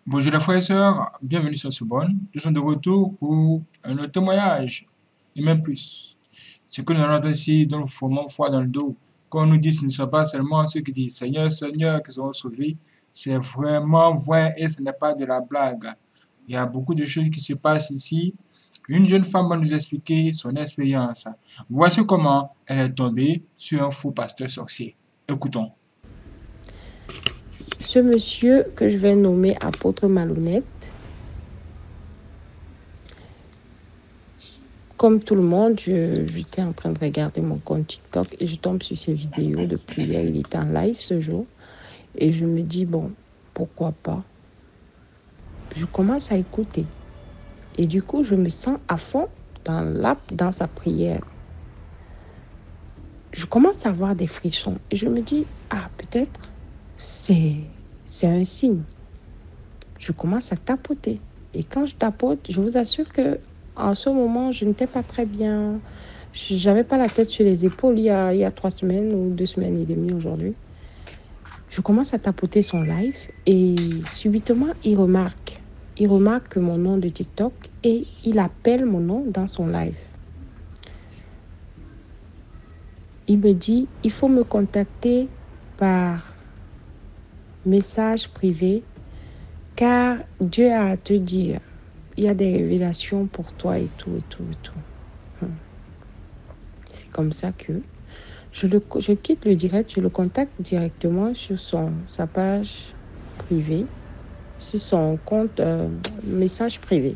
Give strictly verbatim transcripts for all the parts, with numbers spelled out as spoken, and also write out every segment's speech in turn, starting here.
Bonjour les frères et sœurs, bienvenue sur Soubonne. Nous sommes de retour pour un autre témoignage, et même plus. Ce que nous allons entendre ici nous formons foi dans le dos. Quand on nous dit ce ne sont pas seulement ceux qui disent Seigneur, Seigneur qui seront sauvés, c'est vraiment vrai et ce n'est pas de la blague. Il y a beaucoup de choses qui se passent ici. Une jeune femme va nous expliquer son expérience. Voici comment elle est tombée sur un faux pasteur sorcier. Écoutons. Ce monsieur que je vais nommer apôtre malhonnête, comme tout le monde, je- j'étais en train de regarder mon compte TikTok et je tombe sur ses vidéos de prière. Il était en live ce jour et je me dis, bon, pourquoi pas. Je commence à écouter et du coup, je me sens à fond dans l'app, dans sa prière. Je commence à avoir des frissons et je me dis, ah, peut-être c'est c'est un signe. Je commence à tapoter. Et quand je tapote, je vous assure que en ce moment, je n'étais pas très bien. J'avais pas la tête sur les épaules il y a, il y a trois semaines ou deux semaines et demie aujourd'hui. Je commence à tapoter son live et subitement, il remarque. Il remarque mon nom de TikTok et il appelle mon nom dans son live. Il me dit, il faut me contacter par message privé car Dieu a à te dire. Il y a des révélations pour toi et tout, et tout, et tout. Hum. C'est comme ça que je, le, je quitte le direct, je le contacte directement sur son, sa page privée, sur son compte euh, message privé.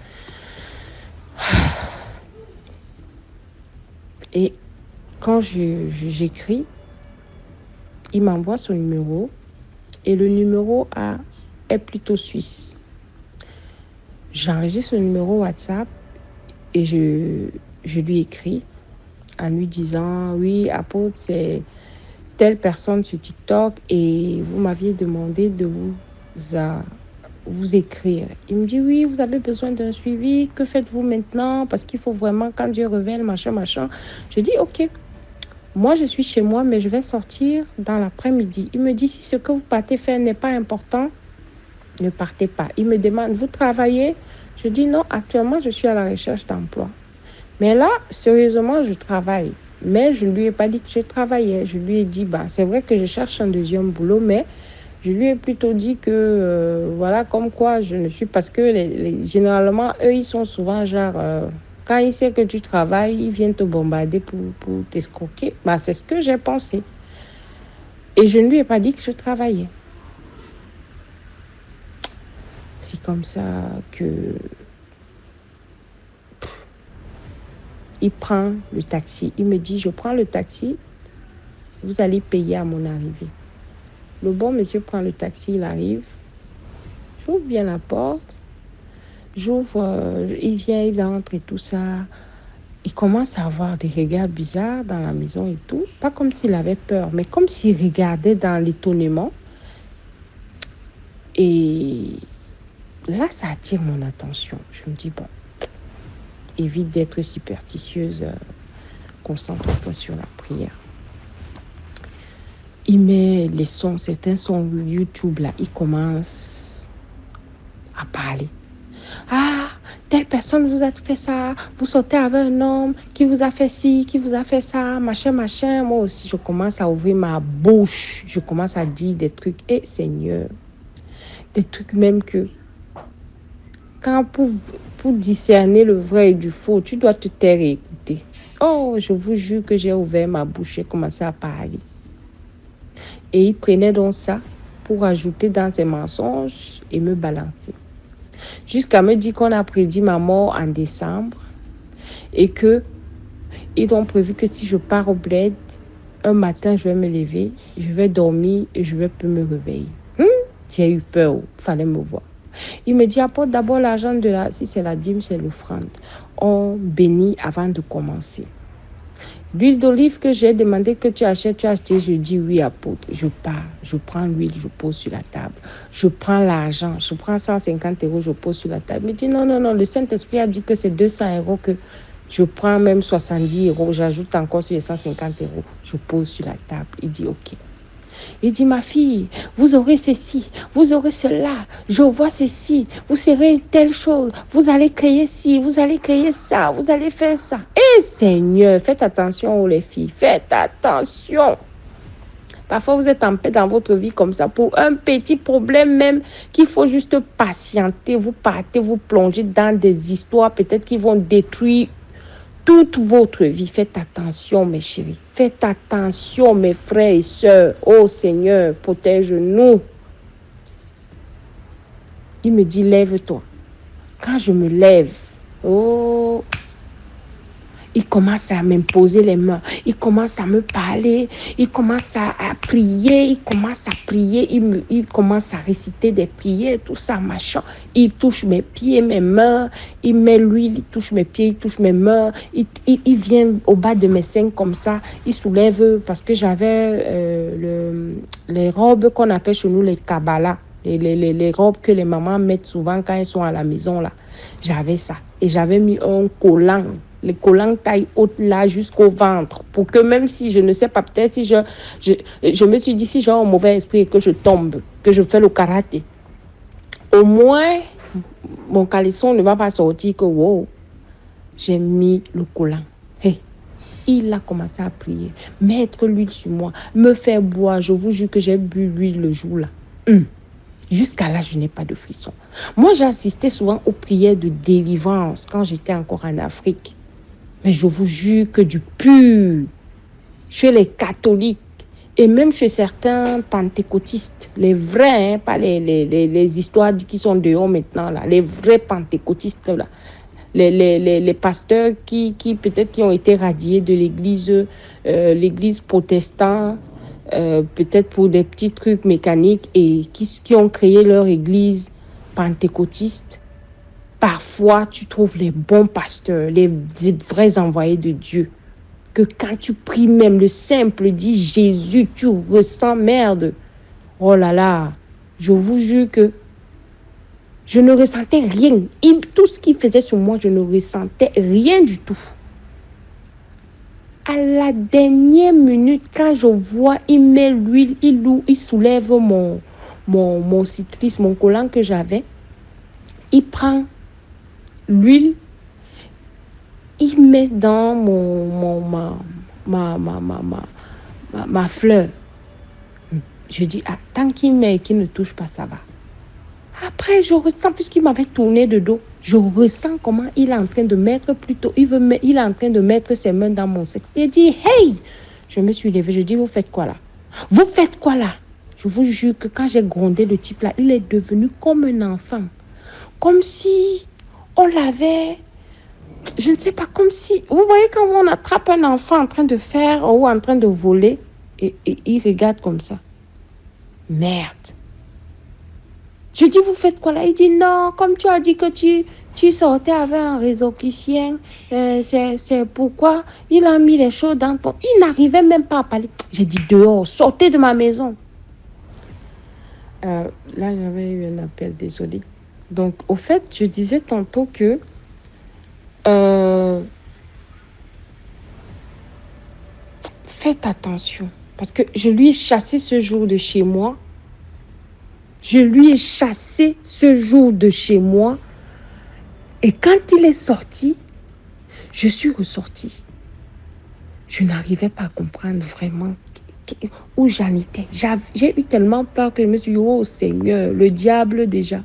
Et quand je, je- j'écris, il m'envoie son numéro et le numéro a, est plutôt suisse. J'enregistre le numéro WhatsApp et je, je lui écris en lui disant, oui, apôtre, c'est telle personne sur TikTok et vous m'aviez demandé de vous, à, vous écrire. Il me dit, oui, vous avez besoin d'un suivi, que faites-vous maintenant? Parce qu'il faut vraiment, quand Dieu révèle, machin, machin. Je dis, ok, moi je suis chez moi, mais je vais sortir dans l'après-midi. Il me dit, si ce que vous partez faire n'est pas important, ne partez pas. Il me demande, vous travaillez? Je dis, non, actuellement, je suis à la recherche d'emploi. Mais là, sérieusement, je travaille. Mais je ne lui ai pas dit que je travaillais. Je lui ai dit, bah, c'est vrai que je cherche un deuxième boulot, mais je lui ai plutôt dit que, euh, voilà, comme quoi je ne suis... Parce que les, les- généralement, eux, ils sont souvent genre... euh, quand ils savent que tu travailles, ils viennent te bombarder pour, pour t'escroquer. Bah, c'est ce que j'ai pensé. Et je ne lui ai pas dit que je travaillais. C'est comme ça que il prend le taxi. Il me dit, je prends le taxi, vous allez payer à mon arrivée. Le bon monsieur prend le taxi, il arrive. J'ouvre bien la porte. J'ouvre, euh, il vient, il entre et tout ça. Il commence à avoir des regards bizarres dans la maison et tout. Pas comme s'il avait peur, mais comme s'il regardait dans l'étonnement. Et là, ça attire mon attention. Je me dis, bon, évite d'être superstitieuse. euh, Concentre-toi sur la prière. Il met les sons, certains sons YouTube là. Il commence à parler. Ah, telle personne vous a fait ça, vous sortez avec un homme qui vous a fait ci, qui vous a fait ça, machin, machin. Moi aussi, je commence à ouvrir ma bouche. Je commence à dire des trucs. Et eh, Seigneur, des trucs même que quand pour, pour discerner le vrai et du faux, tu dois te taire et écouter. Oh, je vous jure que j'ai ouvert ma bouche et commencé à parler. Et il prenait donc ça pour ajouter dans ses mensonges et me balancer. Jusqu'à me dire qu'on a prédit ma mort en décembre et que ils ont prévu que si je pars au bled, un matin, je vais me lever, je vais dormir et je vais plus me réveiller. Hum, j'ai eu peur, il fallait me voir. Il me dit, apporte d'abord l'argent de la... Si c'est la dîme, c'est l'offrande. On bénit avant de commencer. L'huile d'olive que j'ai demandé que tu achètes, tu as acheté, je dis oui, apôtre. Je pars, je prends l'huile, je pose sur la table. Je prends l'argent, je prends cent cinquante euros, je pose sur la table. Il me dit non, non, non, le Saint-Esprit a dit que c'est deux cents euros que je prends même soixante-dix euros, j'ajoute encore sur les cent cinquante euros. Je pose sur la table. Il dit ok. Il dit, ma fille, vous aurez ceci, vous aurez cela, je vois ceci, vous serez telle chose, vous allez créer ci, vous allez créer ça, vous allez faire ça. Et Seigneur, faites attention, les filles, faites attention. Parfois, vous êtes en paix dans votre vie comme ça pour un petit problème même qu'il faut juste patienter. Vous partez, vous plongez dans des histoires peut-être qui vont détruire toute votre vie. Faites attention, mes chéris. Faites attention, mes frères et sœurs. Oh Seigneur, protège-nous. Il me dit, lève-toi. Quand je me lève, oh... il commence à m'imposer les mains. Il commence à me parler. Il commence à, à prier. Il commence à prier. Il, me, il commence à réciter des prières, tout ça, machin. Il touche mes pieds, mes mains. Il met l'huile, il touche mes pieds, il touche mes mains. Il, il, il vient au bas de mes seins comme ça. Il soulève, parce que j'avais euh, le, les robes qu'on appelle chez nous les Kabbalah. Les, les, les, les robes que les mamans mettent souvent quand elles sont à la maison, là. J'avais ça. Et j'avais mis un collant. Les collants taille haute là jusqu'au ventre. Pour que même si je ne sais pas, peut-être si je, je, je me suis dit, si j'ai un mauvais esprit et que je tombe, que je fais le karaté, au moins, mon caleçon ne va pas sortir que, wow, j'ai mis le collant. Hey, il a commencé à prier, mettre l'huile sur moi, me faire boire. Je vous jure que j'ai bu l'huile le jour là. Hum. Jusqu'à là, je n'ai pas de frisson. Moi, j'assistais souvent aux prières de délivrance quand j'étais encore en Afrique. Mais je vous jure que du pur, chez les catholiques et même chez certains pentecôtistes, les vrais, hein, pas les, les, les, les histoires qui sont dehors maintenant, là, les vrais pentecôtistes, là, les, les, les, les pasteurs qui, qui peut-être qui ont été radiés de l'église, euh, l'église protestante, euh, peut-être pour des petits trucs mécaniques et qui, qui ont créé leur église pentecôtiste. Parfois, tu trouves les bons pasteurs, les, les vrais envoyés de Dieu. Que quand tu pries même, le simple dit Jésus, tu ressens merde. Oh là là, je vous jure que je ne ressentais rien. Il, tout ce qu'il faisait sur moi, je ne ressentais rien du tout. À la dernière minute, quand je vois, il met l'huile, il, il soulève mon, mon, mon citrice, mon collant que j'avais. Il prend l'huile, il met dans mon, mon, ma, ma, ma, ma, ma, ma, ma fleur. Je dis, ah, tant qu'il met et qu'il ne touche pas, ça va. Après, je ressens, puisqu'il m'avait tourné de dos, je ressens comment il est en train de mettre plutôt, il, veut, il est en train de mettre ses mains dans mon sexe. Il dit, hey! Je me suis levée, je dis, vous faites quoi là? Vous faites quoi là? Je vous jure que quand j'ai grondé le type là, il est devenu comme un enfant. Comme si on l'avait, je ne sais pas, comme si, vous voyez quand on attrape un enfant en train de faire ou en train de voler, et, et il regarde comme ça. Merde. Je dis, vous faites quoi là? Il dit, non, comme tu as dit que tu, tu sortais avec un réseau chrétien, euh, c'est, c'est pourquoi il a mis les choses dans ton... Il n'arrivait même pas à parler. J'ai dit, dehors, sortez de ma maison. Euh, là, j'avais eu un appel, désolé. Donc, au fait, je disais tantôt que euh, faites attention. Parce que je lui ai chassé ce jour de chez moi. Je lui ai chassé ce jour de chez moi. Et quand il est sorti, je suis ressortie. Je n'arrivais pas à comprendre vraiment où j'en étais. J'ai eu tellement peur que je me suis dit, oh Seigneur, le diable déjà.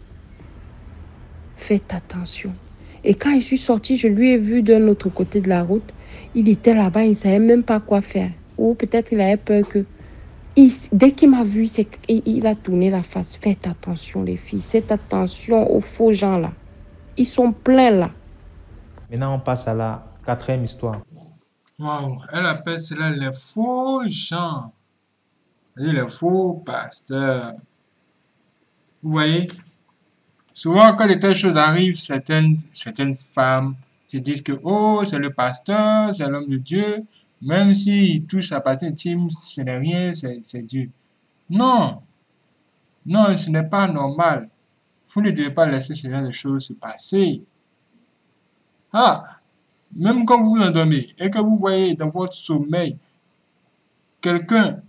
Faites attention. Et quand je suis sortie, je lui ai vu d'un autre côté de la route. Il était là-bas, il ne savait même pas quoi faire. Ou peut-être il avait peur que... Il, dès qu'il m'a vu, c'est qu'il a tourné la face. Faites attention les filles, faites attention aux faux gens là. Ils sont pleins là. Maintenant, on passe à la quatrième histoire. Waouh, elle appelle cela les faux gens. C'est-à-dire les faux pasteurs. Vous voyez, souvent quand de telles choses arrivent, certaines, certaines femmes se disent que oh, c'est le pasteur, c'est l'homme de Dieu. Même s'il touche sa partie intime, ce n'est rien, c'est Dieu. Non, non, ce n'est pas normal. Vous ne devez pas laisser ce genre de choses se passer. Ah, même quand vous vous endormez et que vous voyez dans votre sommeil quelqu'un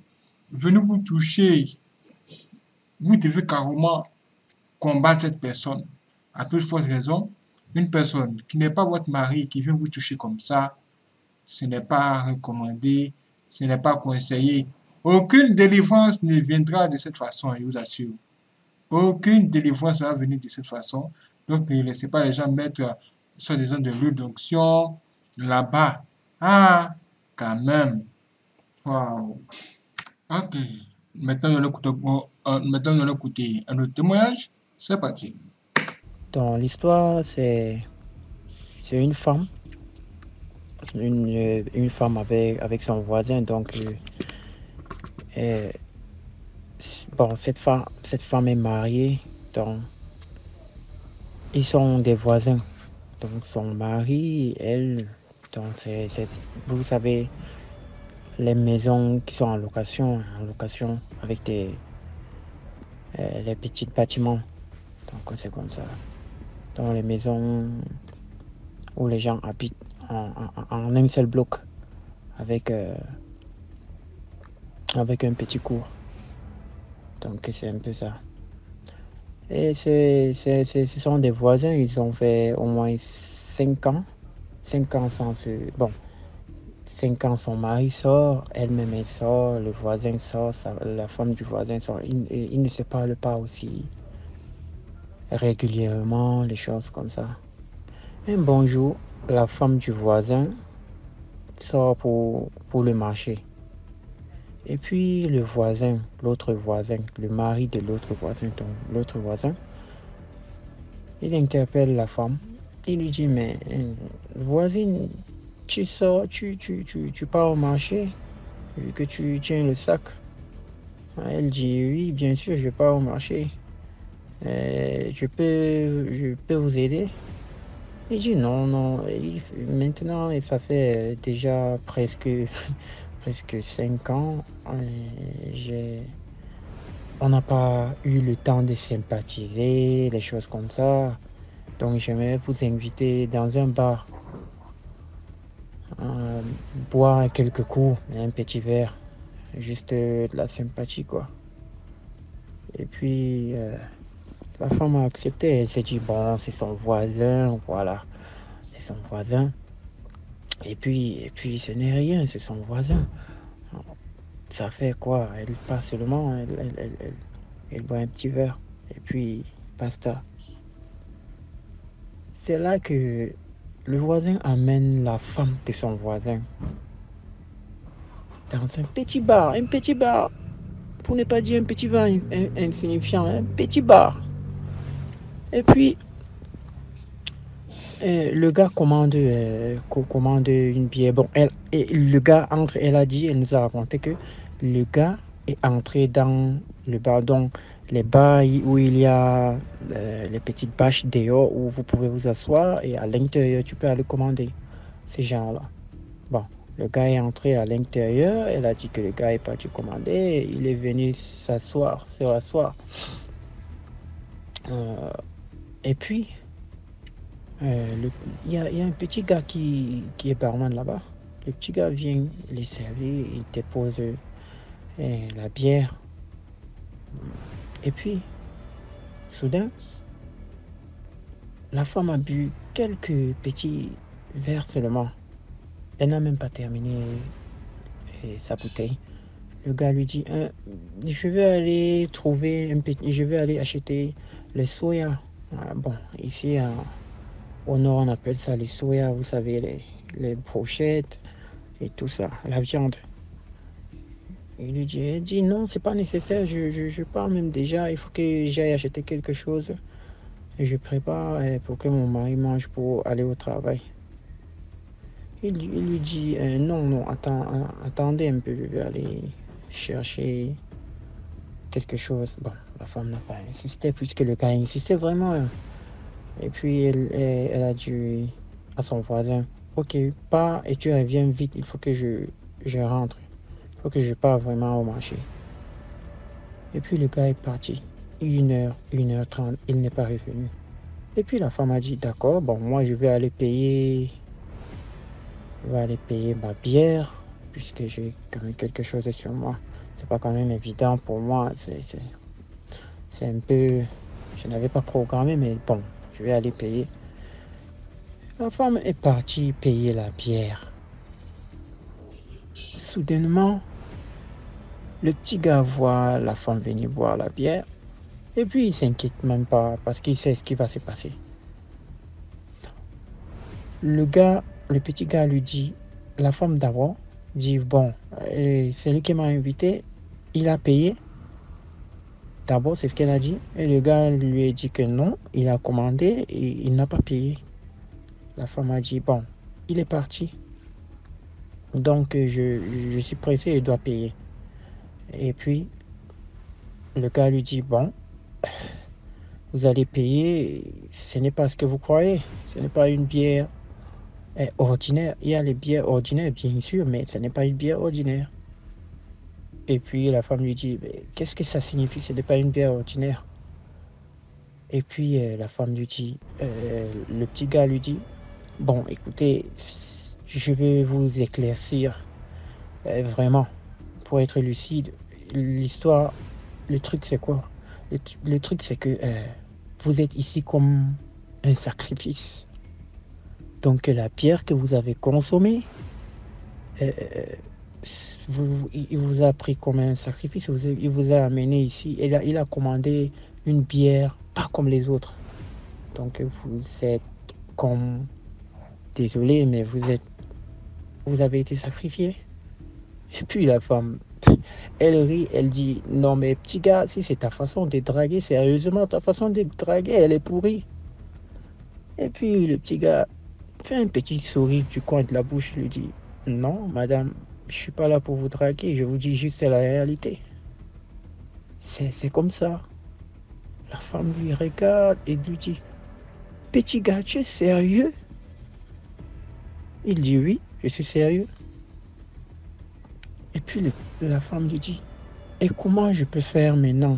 venez vous toucher, vous devez carrément combattre cette personne. À plus forte raison, une personne qui n'est pas votre mari, qui vient vous toucher comme ça, ce n'est pas recommandé, ce n'est pas conseillé. Aucune délivrance ne viendra de cette façon, je vous assure. Aucune délivrance ne va venir de cette façon. Donc, ne laissez pas les gens mettre, soi-disant, de l'huile d'onction là-bas. Ah, quand même. Waouh. Ok. Maintenant, nous allons écouter, euh, maintenant, nous allons écouter un autre témoignage. C'est parti. Dans l'histoire, c'est c'est une femme, une, euh, une femme avec, avec son voisin. Donc, euh, euh, c- bon, cette femme, cette femme est mariée. Donc, ils sont des voisins. Donc, son mari, elle, donc c'est, c'est- vous savez, les maisons qui sont en location, en location avec des, euh, les petits bâtiments. Donc, c'est comme ça. Dans les maisons où les gens habitent en, en- en un seul bloc avec, euh, avec un petit cours. Donc, c'est un peu ça. Et c'est, c'est, c'est- ce sont des voisins, ils ont fait au moins cinq ans. cinq ans sans se... Bon, cinq ans, son mari sort, elle-même elle sort, le voisin sort, sa- la femme du voisin sort. Ils, ils- ils ne se parlent pas aussi régulièrement, les choses comme ça. Un bon jour, la femme du voisin sort pour, pour le marché. Et puis le voisin, l'autre voisin, le mari de l'autre voisin, donc l'autre voisin, il interpelle la femme. Il lui dit, mais euh, voisine, tu sors, tu, tu, tu, tu pars au marché, vu que tu tiens le sac. Elle dit, oui, bien sûr, je pars au marché. Euh, je peux, je peux vous aider? Il dit, non, non, il- maintenant, et ça fait euh, déjà presque, presque cinq ans, euh, j'ai, on n'a pas eu le temps de sympathiser, les choses comme ça. Donc, j'aimerais vous inviter dans un bar, euh, boire quelques coups, un petit verre, juste euh, de la sympathie, quoi. Et puis, euh, la femme a accepté. Elle s'est dit, bon, c'est son voisin, voilà, c'est son voisin. Et puis, et puis, ce n'est rien, c'est son voisin. Ça fait quoi? Elle passe seulement, elle, elle, elle, elle, elle boit un petit verre. Et puis, basta. C'est là que le voisin amène la femme de son voisin dans un petit bar, un petit bar, pour ne pas dire un petit bar in- in- insignifiant, un petit bar. Et puis, euh, le gars commande, euh, co- commande une bière. Bon, elle, et le gars entre, elle a dit, elle nous a raconté que le gars est entré dans le bar, donc les bars où il y a euh, les petites bâches dehors où vous pouvez vous asseoir et à l'intérieur, tu peux aller commander ces gens-là. Bon, le gars est entré à l'intérieur, elle a dit que le gars est parti commander, il est venu s'asseoir, se rasseoir. Euh, et puis, euh, le- il y a, il y a un petit gars qui, qui est barman là-bas. Le petit gars vient les servir, il dépose euh, la bière. Et puis, soudain, la femme a bu quelques petits verres seulement. Elle n'a même pas terminé euh, sa bouteille. Le gars lui dit, Hein, je vais aller trouver un petit, je vais aller acheter les soya. Ah, bon, ici en- au nord on appelle ça les soya, vous savez, les, les brochettes et tout ça, la viande. Il lui dit, elle dit non, c'est pas nécessaire, je, je, je pars même déjà, il faut que j'aille acheter quelque chose. Et je prépare euh, pour que mon mari mange pour aller au travail. Il, lui- il lui dit, euh, non, non, attends, euh, attendez un peu, je vais aller chercher quelque chose. Bon, la femme n'a pas insisté puisque le gars insistait vraiment. hein. Et puis elle, elle, elle a dit à son voisin, ok, pars et tu reviens vite, il faut que je, je rentre. Il faut que je parte vraiment au marché. Et puis le gars est parti. Une heure, une heure trente, il n'est pas revenu. Et puis la femme a dit, d'accord, bon, moi je vais aller payer, je vais aller payer ma bière, puisque j'ai quand même quelque chose sur moi. C'est pas quand même évident pour moi. C'est, c'est, c'est un peu... Je n'avais pas programmé, mais bon, je vais aller payer. La femme est partie payer la bière. Soudainement, le petit gars voit la femme venir boire la bière. Et puis, il s'inquiète même pas parce qu'il sait ce qui va se passer. Le gars, le petit gars lui dit, la femme d'abord, dit, bon, euh, c'est lui qui m'a invité, il a payé. D'abord, c'est ce qu'elle a dit. Et le gars lui a dit que non, il a commandé et il n'a pas payé. La femme a dit, bon, il est parti. Donc, je, je suis pressé et dois payer. Et puis, le gars lui dit, bon, vous allez payer, ce n'est pas ce que vous croyez. Ce n'est pas une bière eh, ordinaire. Il y a les bières ordinaires, bien sûr, mais ce n'est pas une bière ordinaire. Et puis, la femme lui dit, qu'est-ce que ça signifie? Ce n'est pas une bière ordinaire. Et puis, euh, la femme lui dit, euh, le petit gars lui dit, bon, écoutez, je vais vous éclaircir, euh, vraiment, pour être lucide. L'histoire, le truc, c'est quoi? Le, le truc, c'est que euh, vous êtes ici comme un sacrifice. Donc, la bière que vous avez consommée, euh, vous, il vous a pris comme un sacrifice, il vous a amené ici, et là, il a commandé une bière pas comme les autres. Donc, vous êtes comme... Désolé, mais vous êtes... Vous avez été sacrifié. Et puis, la femme... Elle rit, elle dit, non mais petit gars, si c'est ta façon de draguer, sérieusement, ta façon de draguer, elle est pourrie. Et puis le petit gars fait un petit sourire du coin de la bouche, il lui dit, non madame, je suis pas là pour vous draguer, je vous dis juste la réalité. C'est, c'est comme ça. La femme lui regarde et lui dit, petit gars, tu es sérieux? Il dit oui, je suis sérieux. Et puis le, la femme lui dit, et comment je peux faire maintenant?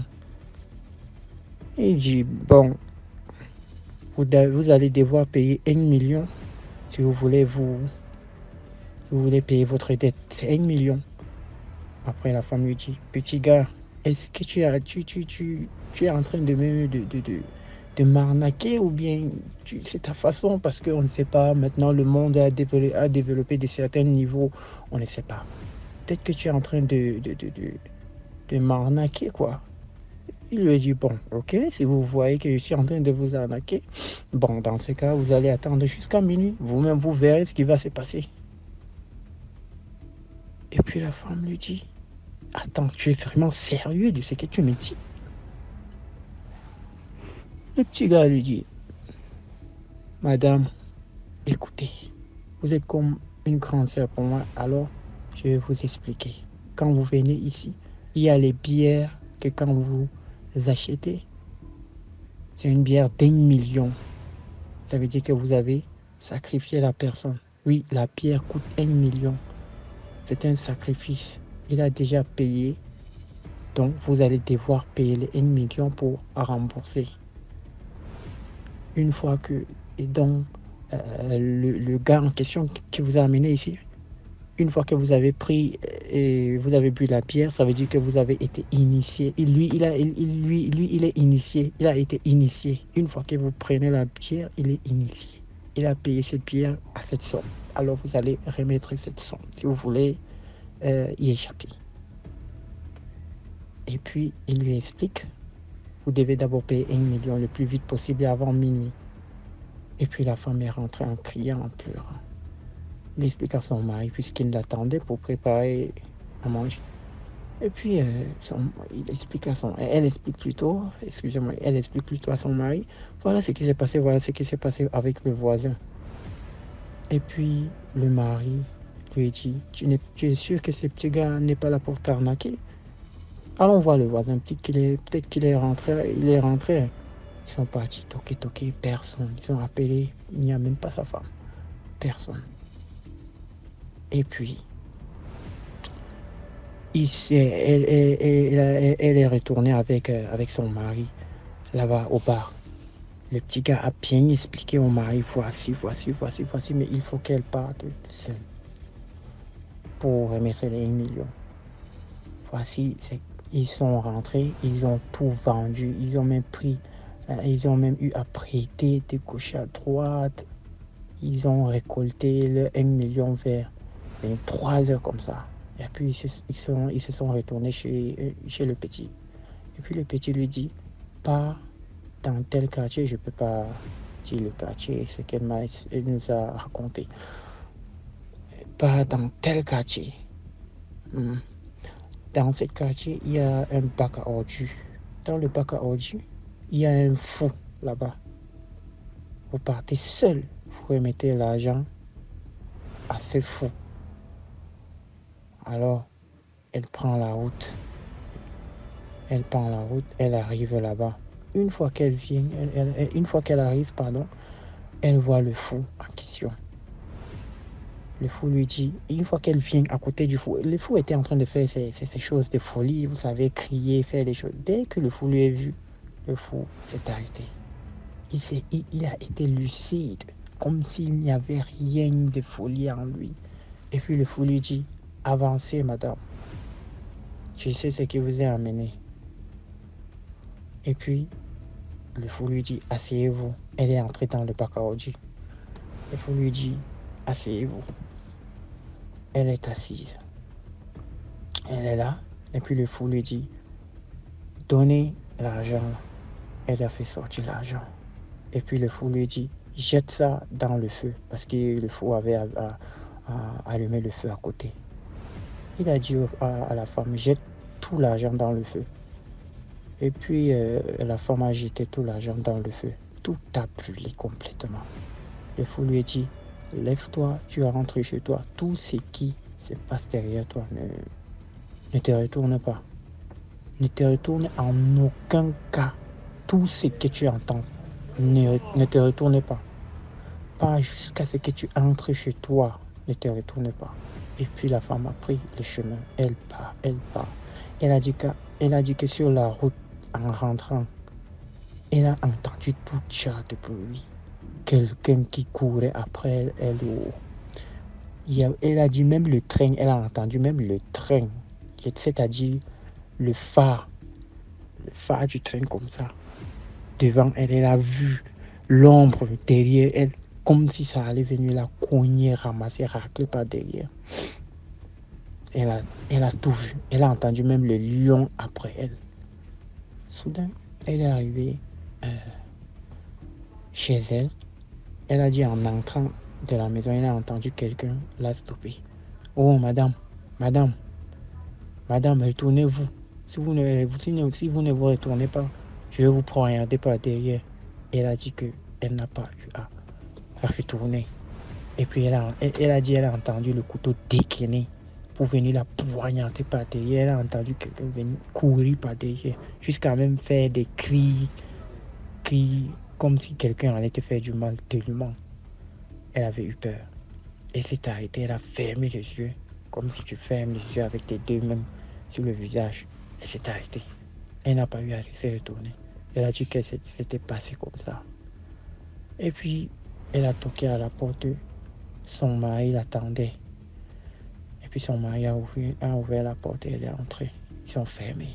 Il dit, bon, vous, vous allez devoir payer un million si vous voulez vous, vous voulez payer votre dette. C'est un million. Après la femme lui dit, petit gars, est-ce que tu, as, tu, tu, tu, tu es en train de me de, de, de, de m'arnaquer ou bien tu, c'est ta façon parce qu'on ne sait pas, maintenant le monde a développé, a développé de certains niveaux, on ne sait pas. Peut-être que tu es en train de, de, de, de, de m'arnaquer, quoi. Il lui a dit, bon, ok, si vous voyez que je suis en train de vous arnaquer, bon, dans ce cas, vous allez attendre jusqu'à minuit. Vous-même, vous verrez ce qui va se passer. Et puis la femme lui dit, attends, tu es vraiment sérieux de ce que tu me dis? Le petit gars lui dit, madame, écoutez, vous êtes comme une grande sœur pour moi, alors je vais vous expliquer. Quand vous venez ici, il y a les bières que quand vous achetez, c'est une bière d'un million. Ça veut dire que vous avez sacrifié la personne. Oui, la bière coûte un million. C'est un sacrifice. Il a déjà payé. Donc, vous allez devoir payer les un million pour rembourser. Une fois que... Et donc, euh, le, le gars en question qui vous a amené ici, une fois que vous avez pris et vous avez bu la bière, ça veut dire que vous avez été initié. Et lui, il a, il, il, lui, lui, il est initié. Il a été initié. Une fois que vous prenez la bière, il est initié. Il a payé cette bière à cette somme. Alors vous allez remettre cette somme si vous voulez euh, y échapper. Et puis il lui explique, vous devez d'abord payer un million le plus vite possible avant minuit. Et puis la femme est rentrée en criant, en pleurant. Il explique à son mari puisqu'il l'attendait pour préparer à manger. Et puis, euh, son, il explique à son, elle explique plutôt, excusez-moi, elle explique plutôt à son mari, voilà ce qui s'est passé, voilà ce qui s'est passé avec le voisin. Et puis, le mari lui dit, tu, n'es, tu es sûr que ce petit gars n'est pas là pour t'arnaquer? Allons voir le voisin, peut-être qu'il est, peut-être qu'il est rentré, il est rentré. Ils sont partis toquer, toquer, personne. Ils ont appelé, il n'y a même pas sa femme, personne. Et puis, il, elle, elle, elle, elle est retournée avec, avec son mari là-bas au bar. Le petit gars a bien expliqué au mari, voici, voici, voici, voici, mais il faut qu'elle parte seule pour remettre les un million. Voici, c'est, ils sont rentrés, ils ont tout vendu, ils ont même pris, euh, ils ont même eu à prêter de gauche à droite. Ils ont récolté le un million vers trois heures comme ça. Et puis ils se, ils sont, ils se sont retournés chez, chez le petit. Et puis le petit lui dit, pas dans tel quartier, je ne peux pas dire le quartier, ce qu'elle m'a, elle nous a raconté. Pas dans tel quartier. Hmm. Dans ce quartier, il y a un bac à ordures. Dans le bac à ordures, il y a un fou là-bas. Vous partez seul, vous remettez l'argent à ce fou. Alors, elle prend la route. Elle prend la route, elle arrive là-bas. Une fois qu'elle vient, elle, elle, une fois qu'elle arrive, pardon, elle voit le fou en question. Le fou lui dit, une fois qu'elle vient à côté du fou, le fou était en train de faire ces, ces, ces choses de folie, vous savez, crier, faire des choses. Dès que le fou lui a vu, le fou s'est arrêté. Il, s'est, il, il a été lucide, comme s'il n'y avait rien de folie en lui. Et puis le fou lui dit, avancez madame, je sais ce qui vous a amené. Et puis, le fou lui dit, asseyez-vous. Elle est entrée dans le bac à ordures. Le fou lui dit, asseyez-vous. Elle est assise. Elle est là. Et puis le fou lui dit, donnez l'argent. Elle a fait sortir l'argent. Et puis le fou lui dit, jette ça dans le feu. Parce que le fou avait à, à, à allumer le feu à côté. Il a dit à, à la femme, jette tout l'argent dans le feu. Et puis euh, la femme a jeté tout l'argent dans le feu. Tout a brûlé complètement. Le fou lui a dit, lève-toi, tu rentres chez toi. Tout ce qui se passe derrière toi, ne, ne te retourne pas. Ne te retourne en aucun cas. Tout ce que tu entends, ne, ne te retourne pas. Pas jusqu'à ce que tu entres chez toi, ne te retourne pas. Et puis la femme a pris le chemin. Elle part, elle part. Elle a dit que, elle a dit que sur la route, en rentrant, elle a entendu tout genre de bruit. Quelqu'un qui courait après elle, elle, oh. Il a, elle a dit même le train, elle a entendu même le train, c'est-à-dire le phare, le phare du train comme ça. Devant elle, elle a vu l'ombre derrière elle, comme si ça allait venir la cogner, ramasser, racler par derrière. Elle a, elle a tout vu, elle a entendu même le lion après elle. Soudain, elle est arrivée euh, chez elle. Elle a dit en entrant de la maison, elle a entendu quelqu'un la stopper. Oh madame, madame, madame, retournez-vous. Si vous ne, si vous ne vous retournez pas, je vais vous poignarder par derrière. Elle a dit qu'elle n'a pas eu à, à retourner. Et puis elle a, elle, elle a dit qu'elle a entendu le couteau décliner pour venir la poignarder par derrière. Elle a entendu quelqu'un venir courir par derrière, jusqu'à même faire des cris, cris comme si quelqu'un allait te faire du mal tellement. Elle avait eu peur. Elle s'est arrêtée, elle a fermé les yeux, comme si tu fermes les yeux avec tes deux mains sur le visage. Elle s'est arrêtée. Elle n'a pas eu à se retourner. Elle a dit que c'était passé comme ça. Et puis, elle a toqué à la porte. Son mari l'attendait. Et puis son mari a ouvert, a ouvert la porte et elle est entrée. Ils ont fermé.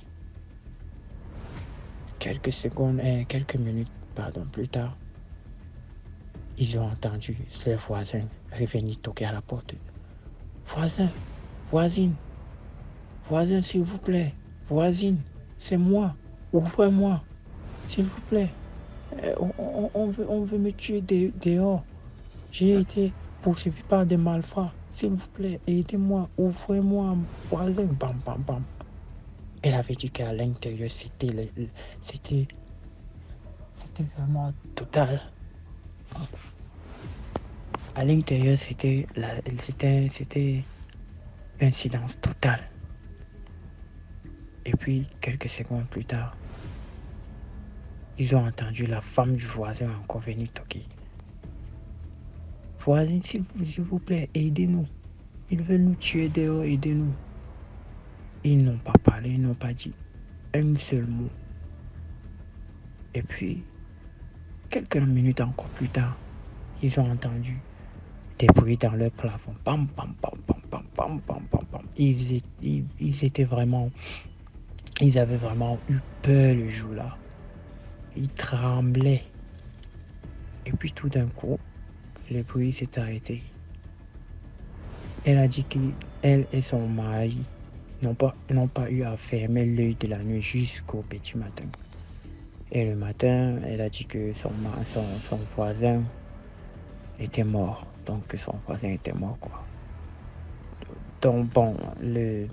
Quelques secondes, eh, quelques minutes, pardon, plus tard, ils ont entendu leur voisin revenir toquer à la porte. Voisin, voisine, voisin, s'il vous plaît, voisine, c'est moi, ouvrez-moi, s'il vous plaît. On, on, on, veut, on veut me tuer de, dehors. J'ai été poursuivi par des malfrats. S'il vous plaît, aidez-moi, ouvrez-moi, voisin, bam, bam, bam. Elle avait dit qu'à l'intérieur, c'était, c'était, c'était vraiment total. À l'intérieur, c'était, la, c'était, c'était un silence total. Et puis, quelques secondes plus tard, ils ont entendu la femme du voisin encore venir toquer. Voisin, s'il vous plaît, aidez-nous. Ils veulent nous tuer dehors, aidez-nous. Ils n'ont pas parlé, ils n'ont pas dit un seul mot. Et puis, quelques minutes encore plus tard, ils ont entendu des bruits dans leur plafond. Pam, pam, pam, pam, pam, pam, pam, pam, pam. Ils, étaient- ils, ils étaient vraiment... Ils avaient vraiment eu peur le jour-là. Ils tremblaient. Et puis tout d'un coup, le bruit s'est arrêté. Elle a dit qu'elle et son mari n'ont pas, n'ont pas eu à fermer l'œil de la nuit jusqu'au petit matin. Et le matin, elle a dit que son, son, son voisin était mort. Donc que son voisin était mort, quoi. Donc bon, le,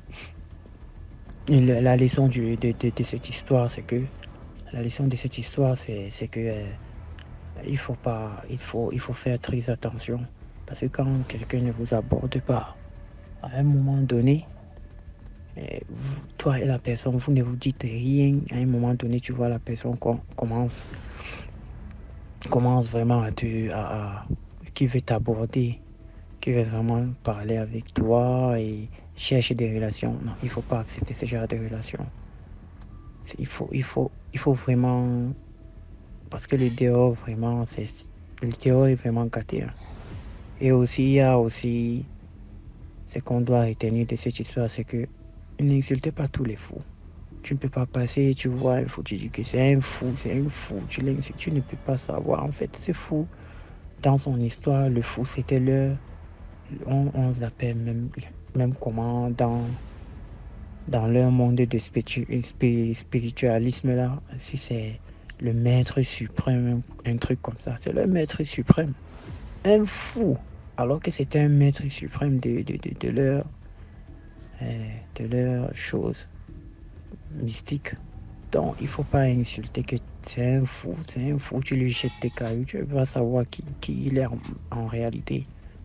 le la leçon du, de, de, de cette histoire, c'est que la leçon de cette histoire, c'est, c'est que euh, il faut pas, il faut, il faut faire très attention, parce que quand quelqu'un ne vous aborde pas, à un moment donné, euh, vous, toi et la personne, vous ne vous dites rien. À un moment donné, tu vois la personne com- commence, commence vraiment à te, à, à- qui veut t'aborder, qui veut vraiment parler avec toi et chercher des relations. Non, il faut pas accepter ce genre de relations. C'est- Il faut, il faut, il faut vraiment, parce que le dehors vraiment, c'est, le dehors est vraiment gâté, hein. Et aussi, il y a aussi ce qu'on doit retenir de cette histoire, c'est que n'insultez pas tous les fous. Tu ne peux pas passer, tu vois un fou, tu dis que c'est un fou, c'est un fou, tu l'insultes, tu ne peux pas savoir. En fait, c'est fou. Dans son histoire, le fou, c'était leur, on, on l'appelle même, même comment dans, dans leur monde de spiritu- spi- spiritualisme là, si c'est le maître suprême, un truc comme ça, c'est le maître suprême. Un fou, alors que c'était un maître suprême de, de, de, de leur, euh, de leur chose mystique. Donc, il faut pas insulter que c'est un fou, c'est un fou, tu lui jettes tes cailloux, tu vas savoir qui, qui il est en, en réalité.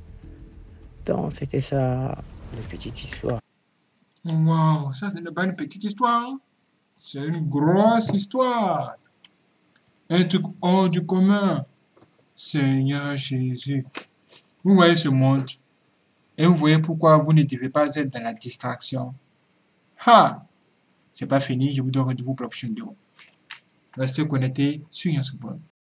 Donc, c'était ça, la petite histoire. Wow, ça ce n'est pas une petite histoire, hein. C'est une grosse histoire. Un truc hors du commun. Seigneur Jésus. Vous voyez ce monde. Et vous voyez pourquoi vous ne devez pas être dans la distraction. Ha! C'est pas fini, je vous donne rendez-vous pour la prochaine vidéo. Restez connectés sur Yansubon.